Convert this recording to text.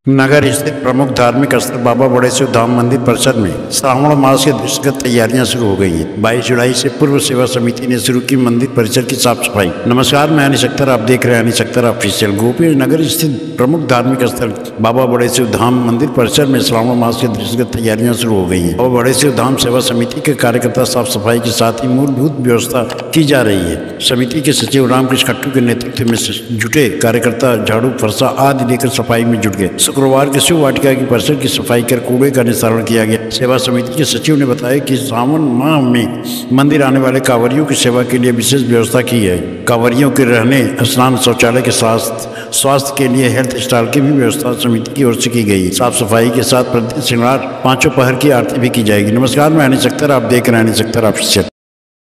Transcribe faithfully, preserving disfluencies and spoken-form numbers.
नगर स्थित प्रमुख धार्मिक स्थल बाबा बड़ेश्वर धाम मंदिर परिसर में श्रावण मास के दृष्टिगत तैयारियां शुरू हो गई हैं। बाईस जुलाई से पूर्व सेवा समिति ने शुरू की मंदिर परिसर की साफ सफाई। नमस्कार, मैं अनिश अख्तर, आप देख रहे हैं अनिश अख्तर ऑफिशियल। गोपी नगर स्थित प्रमुख धार्मिक स्थल बाबा बड़ेश्वर धाम मंदिर परिसर में श्रावण मास के दृष्टिगत तैयारियां शुरू हो गई है। बाबा बड़ेश्वर धाम सेवा समिति के कार्यकर्ता साफ सफाई के साथ ही मूलभूत व्यवस्था की जा रही है। समिति के सचिव रामकृष्ण खट्टू के नेतृत्व में जुटे कार्यकर्ता झाड़ू फरसा आदि लेकर सफाई में जुट गए। शुक्रवार के शिव वाटिका की परिसर की सफाई कर कूड़े का निस्तारण किया गया। सेवा समिति के सचिव ने बताया कि सावन माह में मंदिर आने वाले कांवरियों की सेवा के लिए विशेष व्यवस्था की है। कांवरियों के रहने, स्नान, शौचालय के साथ स्वास्थ्य के लिए हेल्थ स्टॉल की भी व्यवस्था समिति की ओर से की गई। साफ सफाई के साथ प्रति श्रृंगार पांचों पहर की आरती भी की जाएगी। नमस्कार, मैं अनिश अख्तर, आप देख रहे हैं अनिश अख्तर ऑफिशियल।